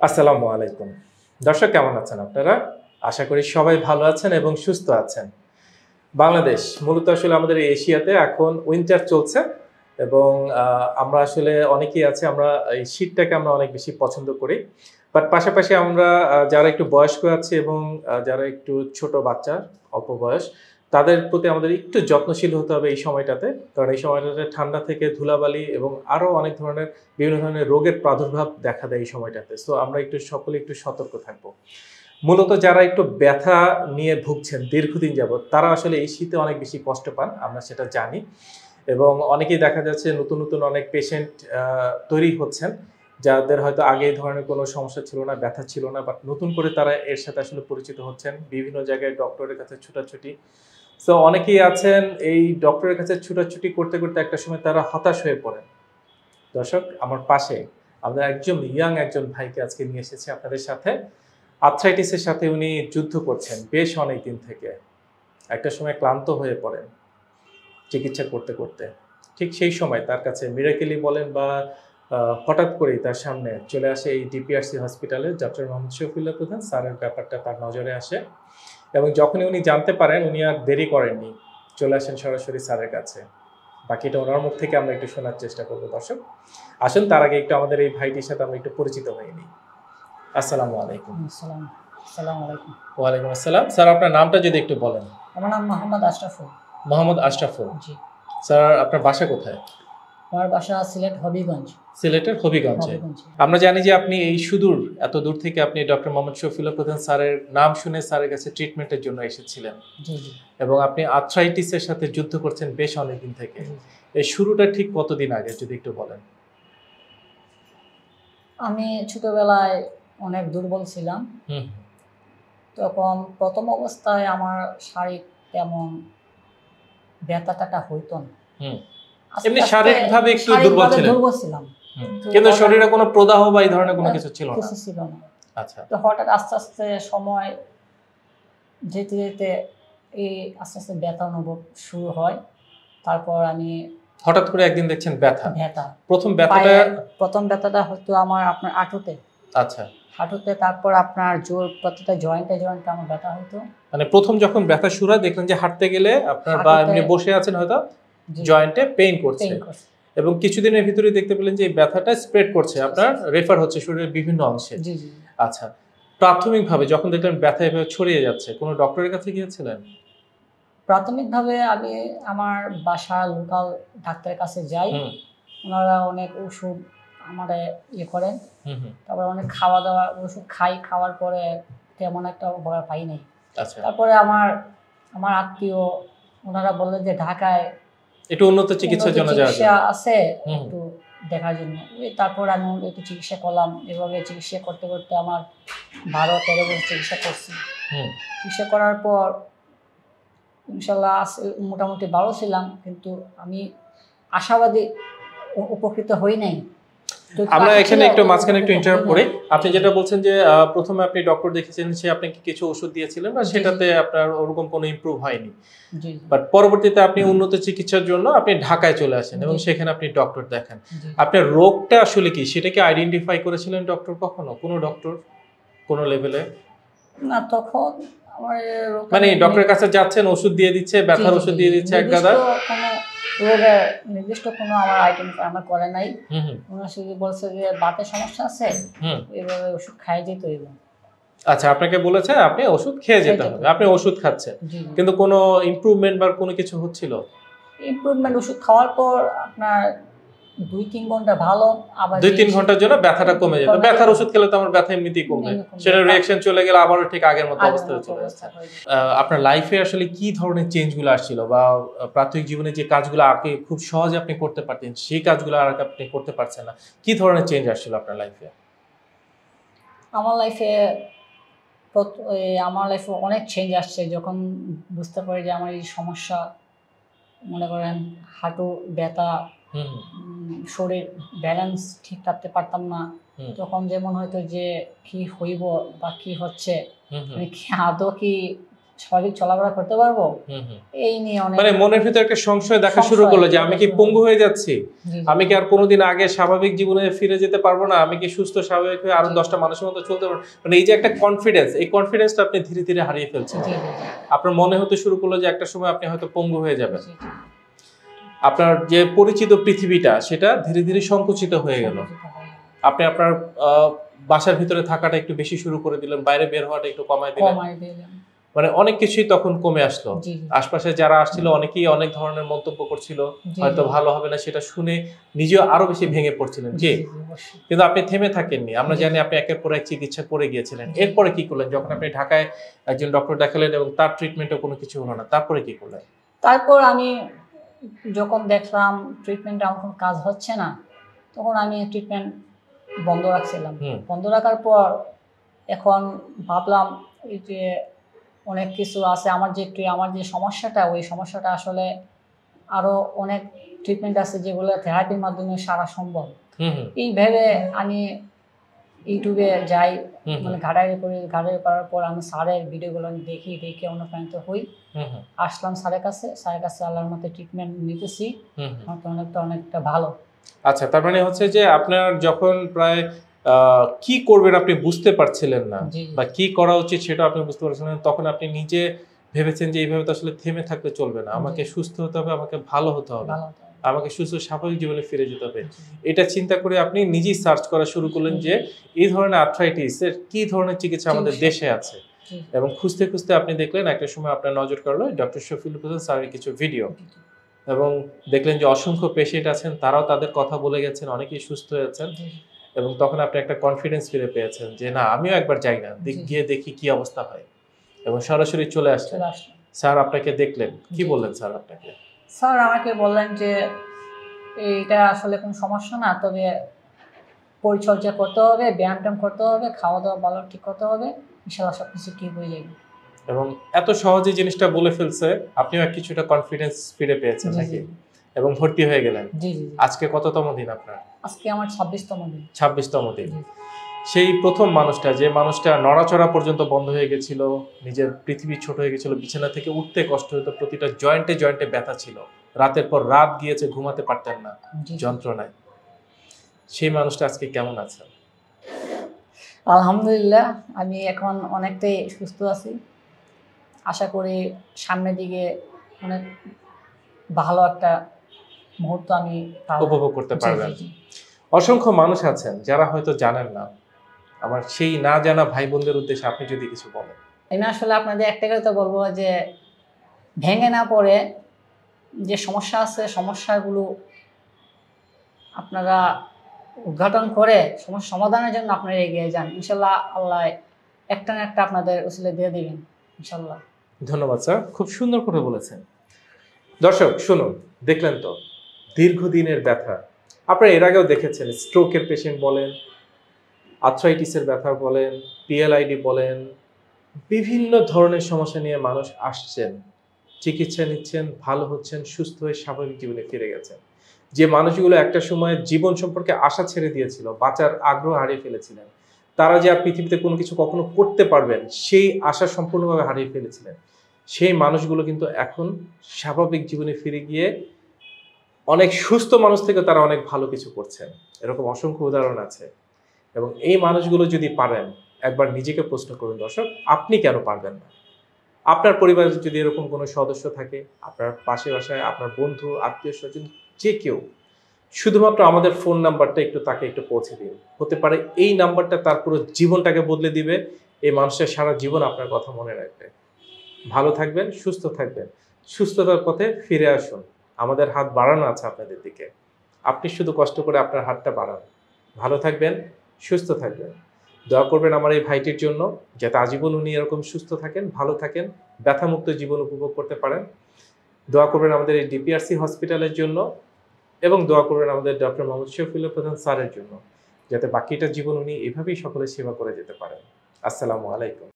আসসালামু আলাইকুম। দর্শক কেমন আছেন আপনারা? আশা করি সবাই ভালো আছেন এবং সুস্থ আছেন। বাংলাদেশ মূলত আসলে আমাদের এই এশিয়াতে এখন উইন্টার চলছে এবং আমরা আসলে অনেকেই আছে আমরা এই শীতটাকে আমরা অনেক বেশি পছন্দ করি। বাট পাশাপাশি আমরা যারা একটু বয়স্ক আছি এবং যারা একটু ছোট বাচ্চা, অল্প বয়স, তাদের প্রতি আমাদের একটু যত্নশীল হতে হবে এই সময়টাতে। কারণ এই সময়টাতে ঠান্ডা থেকে ধুলাবালি এবং আরো অনেক ধরনের বিভিন্ন ধরনের রোগের প্রাদুর্ভাব দেখা দেয় এই সময়টাতে। সো আমরা সকলে একটু সতর্ক থাকবো। মূলত যারা একটু ব্যথা নিয়ে ভুগছেন দীর্ঘদিন যাবৎ, তারা আসলে এই শীতে অনেক বেশি কষ্ট পান, আমরা সেটা জানি। এবং অনেকেই দেখা যাচ্ছে নতুন, নতুন অনেক পেশেন্ট তৈরি হচ্ছেন, যাদের হয়তো আগে এই ধরনের কোনো সমস্যা ছিল না, ব্যথা ছিল না। বাট নতুন করে তারা এর সাথে আসলে পরিচিত হচ্ছেন। বিভিন্ন জায়গায় ডক্টরের কাছে ছোটাছুটি। সো অনেকেই আছেন এই ডক্টরের কাছে ছুটাছুটি করতে, করতে একটা সময় তারা হতাশ হয়ে পড়েন। দর্শক, আমার পাশে আমরা একজন একজন ভাইকে আজকে নিয়ে এসেছি আপনাদের সাথে। আর্থ্রাইটিসের সাথে উনি যুদ্ধ করছেন বেশ অনেকদিন থেকে। একটা সময় ক্লান্ত হয়ে পড়েন চিকিৎসা করতে, করতে। ঠিক সেই সময় তার কাছে মিরাকেলি বলেন বা হঠাৎ করেই তার সামনে চলে আসে এই ডিপিআরসি হসপিটালে ডক্টর.Md. শফিউল্লাহ প্রধান স্যারের ব্যাপারটা তার নজরে আসে। এবং যখনই উনি জানতে পারেন, উনি আর দেরি করেননি, চলে আসেন সরাসরি স্যারের কাছে। বাকিটা ওনার মুখ থেকে আমরা একটু শোনার চেষ্টা করবো। দর্শক আসুন, তার আগে একটু আমাদের এই ভাইটির সাথে আমরা একটু পরিচিত হয়ে নিই। আসসালামু আলাইকুম। আসসালামু আলাইকুম। ওয়ালাইকুম আসসালাম। স্যার, আপনার নামটা যদি একটু বলেন। আমার নাম মোহাম্মদ আশরাফুল। মোহাম্মদ আশরাফুল। জি। স্যার, আপনার বাসা কোথায়? আমার বাসা সিলেট হবিগঞ্জ। সিলেটের হবিগঞ্জে। আমরা জানি যে আপনি এই সুদূর এত দূর থেকে আপনি ডক্টর.Md. শফিউল্লাহ প্রধান স্যারের নাম শুনে স্যারের কাছে ট্রিটমেন্টের জন্য এসেছিলেন। জি জি। এবং আপনি আর্থ্রাইটিসের সাথে যুদ্ধ করছেন বেশ অনেকদিন থেকে। এই শুরুটা ঠিক কতদিন আগে যদি একটু বলেন। আমি ছোটবেলায় অনেক দুর্বল ছিলাম। তখন প্রথম অবস্থায় আমার শারীরিক তেমন ব্যথাটা হইতো না। এমনি শারীরিকভাবে একটু দুর্বল ছিলাম। কিন্তু শরীরে কোনো প্রদাহ বা এই ধরনের কোনো কিছু ছিল না। কিছু ছিল না। আচ্ছা। তো হঠাৎ আস্তে আস্তে সময় যেতে যেতে এই আস্তে আস্তে ব্যথা অনুভব শুরু হয়। তারপর আমি হঠাৎ করে একদিন দেখছেন ব্যথা। প্রথম ব্যথাটা হয়তো আপনার হাঁটুতে। আচ্ছা। হাঁটুতে, তারপর আপনার প্রত্যেকটা জয়েন্টে আমার ব্যথা হতো। মানে প্রথম যখন ব্যথা শুরু হয় দেখলেন যে হাঁটতে গেলে আপনার বা এমনি বসে আছেন হয়তো জয়েন্টে পেইন করছে। এবং কিছুদিনের ভিতরে দেখতে পেলেন যে এই ব্যথাটা স্প্রেড করছে, আপনার রেফার হচ্ছে শরীরের বিভিন্ন অংশে। জি জি। আচ্ছা, প্রাথমিকভাবে যখন দেখলেন ব্যথা এভাবে ছড়িয়ে যাচ্ছে, কোনো ডক্টরের কাছে গিয়েছিলেন? প্রাথমিকভাবে আমি আমার বাসার লোকাল ডাক্তারের কাছে যাই। ওনারা অনেক ওষুধ আমারে করেন। তারপরে অনেক খাওয়া দাওয়া ওষুধ খাই, খাওয়ার পরে তেমন একটা উপকার পাই নাই। আচ্ছা। তারপরে আমার আত্মীয় ওনারা বললেন যে ঢাকায় একটু উন্নত চিকিৎসার জন্য আছে, একটু দেখার জন্য। তারপর আমি একটু চিকিৎসা করলাম। এভাবে চিকিৎসা করতে করতে আমার 12-13 বছর চিকিৎসা করছি। চিকিৎসা করার পর ইনশাল্লাহ মোটামুটি ভালো ছিলাম, কিন্তু আমি আশাবাদী উপকৃত হই নাই। আমরা এখানে একটু মাঝখানে একটু ইন্টারাপ্ট করি। আপনি যেটা বলছেন যে প্রথমে আপনি ডক্টর দেখেছেন, সে আপনাকে কিছু ওষুধ দিয়েছিলেন বা সেটাতে আপনার ওরকম কোনো ইমপ্রুভ হয়নি। বাট পরবর্তীতে আপনি উন্নত চিকিৎসার জন্য আপনি ঢাকায় চলে আসেন এবং সেখানে আপনি ডক্টর দেখান। আপনার রোগটা আসলে কি সেটা কি আইডেন্টিফাই করেছিলেন ডক্টর কখনো? কোনো ডক্টর কোনো লেভেলে? না, তখন মানে ডক্টরের কাছে যাচ্ছেন, ওষুধ দিয়ে দিচ্ছে, ব্যথার ওষুধ দিয়ে দিচ্ছে এক গাদা, রোগের নির্দিষ্ট কোনো আমার আইডেন্টিফাই আমার করে নাই। ওনার শুধু বলছে যে বাতের সমস্যা আছে, এইভাবে ওষুধ খাই যেতে হইবে। আচ্ছা, আপনাকে বলেছে আপনি ওষুধ খেয়ে যেতে হবে, আপনি ওষুধ খাচ্ছেন, কিন্তু কোনো ইমপ্রুভমেন্ট বা কোনো কিছু হচ্ছিল? ইমপ্রুভমেন্ট ওষুধ খাওয়ার পর আপনার 2-3 ঘন্টা ভালো, আবার 2-3 ঘন্টার জন্য ব্যথাটা কমে যেত। ব্যথার ওষুধ খেলে তো আমার ব্যথা এমনিতেই কমবে, সেটা রিঅ্যাকশন চলে গেলে আবারও ঠিক আগের মতো অবস্থায় চলে যাচ্ছে। আপনার লাইফে আসলে কি ধরনের চেঞ্জগুলো আসছিল বা প্রাথমিক জীবনে যে কাজগুলো আগে খুব সহজে আপনি করতে পারতেন সেই কাজগুলো আর আপনি করতে পারছেন না, কি ধরনের চেঞ্জ আসছিল আপনার লাইফে? আমার লাইফে অনেক চেঞ্জ আসছে যখন বুঝতে পারি যে আমার এই সমস্যা, মনে করেন হাঁটু ব্যথা, শরীর ব্যালেন্স ঠিক রাখতে পারতাম না। তখন যেমন হয়তো যে কি হইব বা কি হচ্ছে, আদৌ কি স্বাভাবিক চলাফেরা করতে পারবো, এই নিয়ে অনেক মানে মনের ভিতরে একটা সংশয় দেখা শুরু করলো যে আমি কি পঙ্গু হয়ে যাচ্ছি, আমি কি আর কোনোদিন আগে স্বাভাবিক জীবনে ফিরে যেতে পারবো না, আমি কি সুস্থ স্বাভাবিক হয়ে আরো 10টা মানুষের মতো চলতে পারবো, মানে এই যে একটা কনফিডেন্স, এই কনফিডেন্সটা আপনি ধীরে ধীরে হারিয়ে ফেলছেন। আপনার মনে হতে শুরু করলো যে একটা সময় আপনি হয়তো পঙ্গু হয়ে যাবেন, আপনার যে পরিচিত পৃথিবীটা সেটা ধীরে ধীরে সংকুচিত হয়ে গেল, আপনি আপনার বাসার ভিতরে থাকাটা একটু বেশি শুরু করে দিলেন, বাইরে বের হওয়াটা একটু কমাই দিলেন, মানে অনেক কিছুই তখন কমে আসলো। আশপাশে যারা আসছিল অনেকেই অনেক ধরনের মন্তব্য করছিল, হয়তো ভালো হবে না, সেটা শুনে নিজেও আরো বেশি ভেঙে পড়ছিলেন। কিন্তু আপনি থেমে থাকেননি, আমরা জানি আপনি একের পর এক চিকিৎসা করে গিয়েছিলেন। এরপরে কি করলেন? যখন আপনি ঢাকায় একজন ডক্টর দেখালেন এবং তার ট্রিটমেন্টে কোনো কিছু হলো না, তারপরে কি করলেন? তারপর আমি যখন দেখলাম ট্রিটমেন্টে আমার কোনো কাজ হচ্ছে না, তখন আমি ট্রিটমেন্ট বন্ধ রাখছিলাম। বন্ধ রাখার পর এখন ভাবলাম এই যে অনেক কিছু আছে, আমার যে সমস্যাটা, ওই সমস্যাটা আসলে আরো অনেক ট্রিটমেন্ট আছে যেগুলো থেরাপির মাধ্যমে সারা সম্ভব। এই ভেবে আমি ইউটিউবে যাই, মানে ঘাটাঘাটি করার পর আমি স্যারের ভিডিওগুলো দেখে অনুপ্রাণিত হই, আসলাম স্যারের কাছে আল্লাহর মতে ট্রিটমেন্ট নিতেছি, অনেকটা ভালো। আচ্ছা, তার মানে হচ্ছে যে আপনার যখন প্রায় কি করবেন আপনি বুঝতে পারছিলেন না, বা কি করা উচিত সেটা আপনি বুঝতে পারছিলেন, তখন আপনি নিজে ভেবেছেন যে এইভাবে তো আসলে থেমে থাকলে চলবে না, আমাকে সুস্থ হতে হবে, আমাকে ভালো হতে হবে, আমাকে সুস্থ স্বাভাবিক জীবনে ফিরে যেতে হবে। এটা চিন্তা করে আপনি নিজেই সার্চ করা শুরু করলেন যে এই ধরনের আর্থ্রাইটিসের কি ধরনের চিকিৎসা আমাদের দেশে আছে, এবং খুঁজতে খুঁজতে আপনি দেখলেন একটা সময় আপনার নজর কাড়লো ডক্টর শফিউল্লাহ স্যারের কিছু ভিডিও, এবং দেখলেন যে অসংখ্য পেশেন্ট আছেন, তারাও তাদের কথা বলে গেছেন, অনেকেই সুস্থ হয়েছেন, এবং তখন আপনি একটা কনফিডেন্স ফিরে পেয়েছেন যে না, আমিও একবার যাই না, গিয়ে দেখি কি অবস্থা হয়, এবং সরাসরি চলে আসলেন। স্যার আপনাকে দেখলেন, কি বললেন স্যার আপনাকে? স্যার আমাকে বললেন যে এইটা আসলে কোনো সমস্যা না, তবে পরিচর্যা করতে হবে, ব্যায়াম করতে হবে, খাওয়া দাওয়া ভালো ঠিক করতে হবে, ইনশাআল্লাহ সবকিছু ঠিক হয়ে যাবে। এবং এত সহজে জিনিসটা বলে ফেলছে, আপনিও কিছুটা কনফিডেন্স ফিরে পেয়েছেন নাকি, এবং ভর্তি হয়ে গেলেন। আজকে কততম দিন আপনার? আজকে আমার 26তম দিন। 26তম দিন। সেই প্রথম মানুষটা, যে মানুষটা নড়াচড়া পর্যন্ত বন্ধ হয়ে গেছিল, নিজের পৃথিবী ছোট হয়ে গেছিল, বিছানা থেকে উঠতে কষ্ট হতো, প্রতিটা জয়েন্টে জয়েন্টে ব্যথা ছিল, রাতের পর রাত গিয়েছে, ঘুমাতে পারতেন না যন্ত্রণায়, সেই মানুষটা আজকে কেমন আছেন? আলহামদুলিল্লাহ, আমি এখন অনেকটাই সুস্থ আছি। আশা করি সামনের দিকে অনেক ভালো একটা মুহূর্ত আমি উপভোগ করতে পারবেন। অসংখ্য মানুষ আছেন যারা হয়তো জানেন না, আমার সেই না জানা ভাই বোনদের উদ্দেশ্যে আপনি যদি কিছু বলেন। আমি আসলে আপনাদের একটা কথা বলবো যে ভেঙে না পড়ে, যে সমস্যা আছে সমস্যাগুলো আপনারা উদ্ঘাটন করে সমস্যা সমাধানের জন্য আপনারা এগিয়ে যান, ইনশাল্লাহ আল্লাহ একটা না একটা আপনাদের উসিলা দিয়ে দিবেন ইনশাল্লাহ। ধন্যবাদ স্যার, খুব সুন্দর করে বলেছেন। দর্শক শুনুন, দেখলেন তো দীর্ঘদিনের ব্যথা, আপনারা এর আগেও দেখেছেন, স্ট্রোকের পেশেন্ট বলেন, আর্থ্রাইটিসের ব্যথা বলেন, পিএলআইডি বলেন, বিভিন্ন ধরনের সমস্যা নিয়ে মানুষ আসছেন, চিকিৎসা নিচ্ছেন, ভালো হচ্ছেন, সুস্থ হয়ে স্বাভাবিক জীবনে ফিরে গেছেন। যে মানুষগুলো একটা সময় জীবন সম্পর্কে আশা ছেড়ে দিয়েছিল, বাঁচার আগ্রহ হারিয়ে ফেলেছিলেন, তারা যে পৃথিবীতে কোনো কিছু কখনো করতে পারবেন সেই আশা সম্পূর্ণভাবে হারিয়ে ফেলেছিলেন, সেই মানুষগুলো কিন্তু এখন স্বাভাবিক জীবনে ফিরে গিয়ে অনেক সুস্থ মানুষ থেকে তারা অনেক ভালো কিছু করছেন। এরকম অসংখ্য উদাহরণ আছে, এবং এই মানুষগুলো যদি পারেন, একবার নিজেকে প্রশ্ন করুন দর্শক, আপনি কেন পারবেন না? আপনার পরিবারে যদি এরকম কোনো সদস্য থাকে, আপনার পাশে বাসায় আপনার বন্ধু, আত্মীয় স্বজন, যে কেউ, শুধুমাত্র আমাদের ফোন নাম্বারটা তাকে একটু পৌঁছে দিন, হতে পারে এই নাম্বারটা তার পুরো জীবনটাকে বদলে দিবে, এই মানুষের সারা জীবন আপনার কথা মনে রাখবে। ভালো থাকবেন, সুস্থ থাকবেন, সুস্থতার পথে ফিরে আসুন, আমাদের হাত বাড়ানো আছে আপনাদের দিকে, আপনি শুধু কষ্ট করে আপনার হাতটা বাড়ান। ভালো থাকবেন, সুস্থ থাকবেন, দোয়া করবেন আমার এই ভাইটির জন্য, যাতে আজীবন উনি এরকম সুস্থ থাকেন, ভালো থাকেন, ব্যথামুক্ত জীবন উপভোগ করতে পারেন। দোয়া করবেন আমাদের এই ডিপিআরসি হসপিটালের জন্য, এবং দোয়া করবেন আমাদের ডক্টর.Md.Shafiullah প্রধান স্যারের জন্য, যাতে বাকিটা জীবন উনি এভাবেই সকলের সেবা করে যেতে পারেন। আসসালামু আলাইকুম।